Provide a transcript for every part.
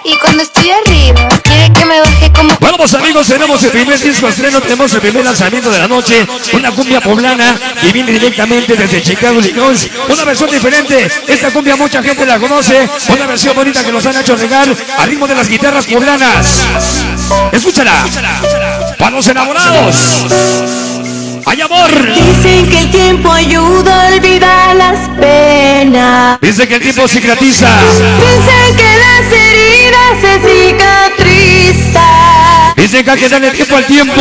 Y cuando estoy arriba, quiere que me baje como... Bueno, pues amigos, tenemos el primer disco estreno, tenemos el primer lanzamiento de la noche, una cumbia poblana y viene directamente desde Chicago, Illinois. Una versión diferente, esta cumbia mucha gente la conoce, una versión bonita que nos han hecho llegar al ritmo de las guitarras poblanas. Escúchala, para los enamorados. ¡Hay amor! Dicen que el tiempo ayuda a olvidar las penas. Dicen que el tiempo cicatriza. Dicen que las heridas se cicatrizan. Dicen que hay que darle tiempo al tiempo.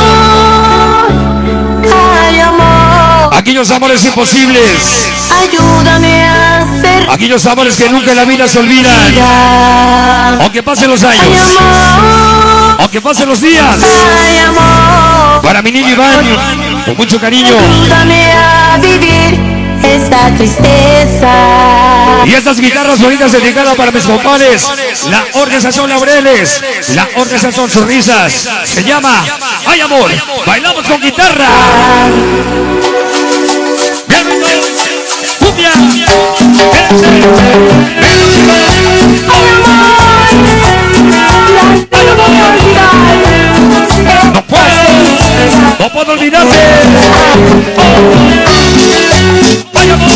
Ay, amor. Aquellos amores imposibles. Ayúdame a ser. Aquellos amores que nunca en la vida se olvidan. Aunque pasen los años. Ay, amor. Aunque pasen los días. Ay, amor. Para mi niño Iván, con mucho cariño. Ayúdame a vivir esta tristeza. Y estas guitarras bonitas dedicadas para mis compadres, la organización Laureles, la organización Sonrisas, se llama ¡Ay Amor! Bailamos con guitarra. ¡Cumbia! No puedo olvidarte. ¡Ay amor!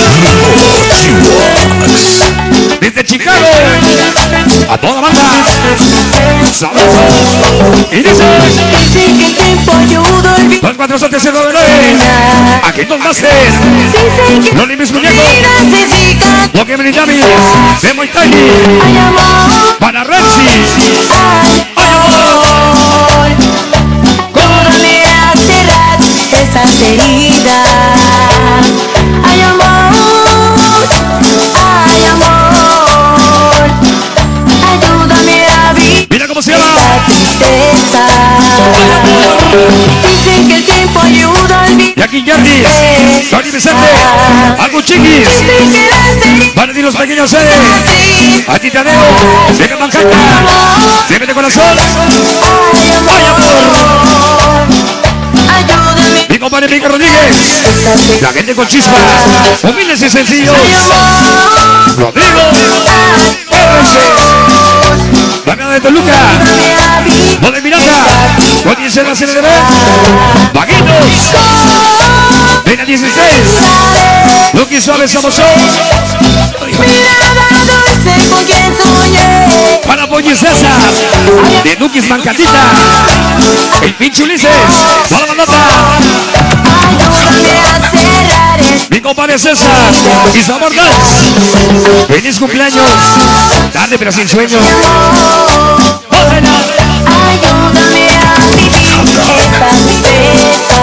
Desde Chicago a toda banda. Sabroso. Y dice: Dicen que el tiempo ayuda a olvidar. 24799. Aquí nos va a ser. Dicen que Los mis muñecos. heridas se cicatrizan. Lo que me David. De Muy Tiny. Ay, amor. Para Renzi. Ay, amor. Ayúdame a cerrar esas heridas. Ay, amor. Ay, amor. Ayúdame a vivir Mira cómo se llama. esta tristeza. Dicen que el tiempo ayuda a olvidar. Jackie Yardi. Tony Vicente. Algo Chiquis. Dicen que las heridas Para ti los pequeños seres. A ti Tadeo. Deja Manhattan. Dime de corazón. Ay, amor. Ayúdame. Mi compadre Miguel Rodríguez. La gente con chispa. Humildes y sencillos. Rodrigo. RC. Damián de Toluca. No de Miranda. Con 10 en la CNDB. Vaguitos. Ven a 16. Lucky Suave Samoso. Mirada dulce con quien soñé. Para Pollo y César. De Luquis Mancatita. El pinche Ulises. Para la nota. Ayúdame a cerrar esta. Mi compadre César. Y Sabor Dance. Feliz cumpleaños. Tarde pero sin sueño. Ayúdame a vivir esta tristeza.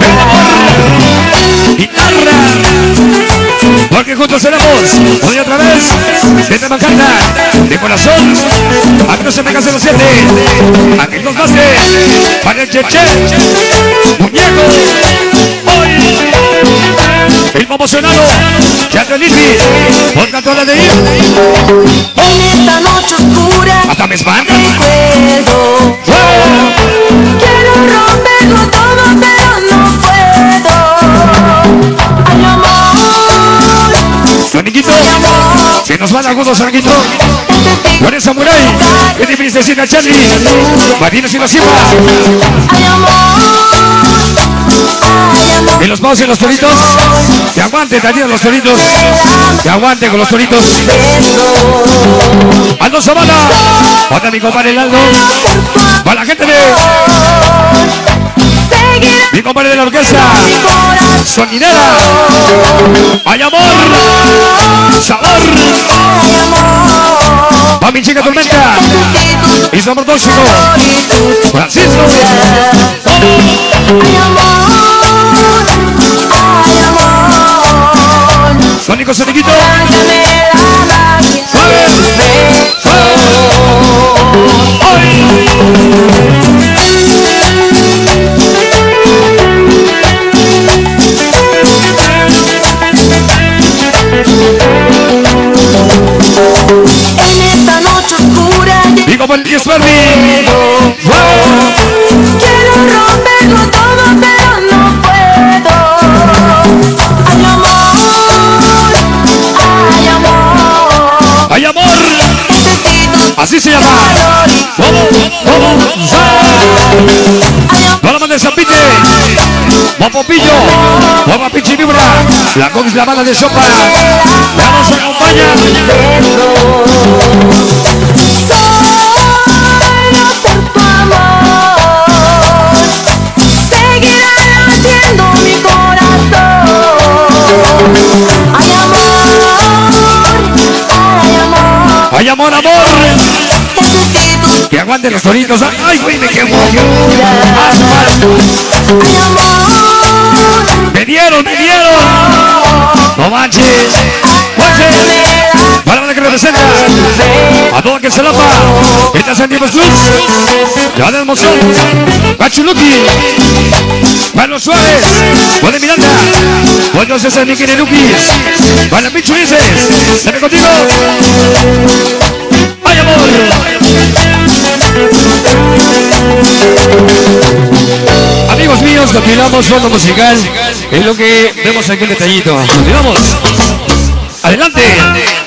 Guitarra. Porque juntos seremos hoy otra vez. Desde Manhattan. De corazón. A que no se me canse los 7. A que nos base. Para el Cheche. Muñeco. Hoy. El emocionado. Teatro Lisby. Por cantora de ir. En esta noche oscura Hasta me espanta. recuerdo. Quiero romperlo todo, pero no puedo. Ay, amor. Soniquito. Se nos van algunos, Soniquito. Con esa Samurai. Qué difícil decir a Charlie. Martínez y la Silva. Ay, amor. Ay, amor. Y los paus y los toritos. Que aguante también los toritos. Que aguante con los toritos. Aldo Zavala. Para mi compadre el Aldo. Para la gente de mi compadre de la orquesta. Sonidera. Hay amor. Sabor. Para mi chica Tormenta. Y su amor tóxico. Francisco. Ay, amor. Ay, amor. Sónico Soniquito. Cántame la magia. Suave. En esta noche oscura Digo por el 10 Fermi. quiero romperlo todo, pero no puedo. Ay, amor. Ay, amor. Hay amor. Necesito Así se llama. No la manda de Zapite. Mopopillo. Guapa Pichi Vibra. La Cox, la banda de Sopa. Ya nos acompaña. Solo por tu amor seguirá latiendo mi corazón. Ay amor, Ay, amor, amor. necesito Que aguanten los toritos. Ay, güey, me quemo. ayuda. Ay amor, Me dieron. No manches. Para la que representa a todo que se lapa. Esta es Andy Blues. Ya de emoción. Pachuluki. Carlos Suárez. Juan Miranda. Juan César Miguel Lukis. Para Pichu dices. Se ve contigo. Ay, amor. Amigos míos, continuamos fondo musical. Es lo que vemos aquí un detallito. Continuamos. Adelante.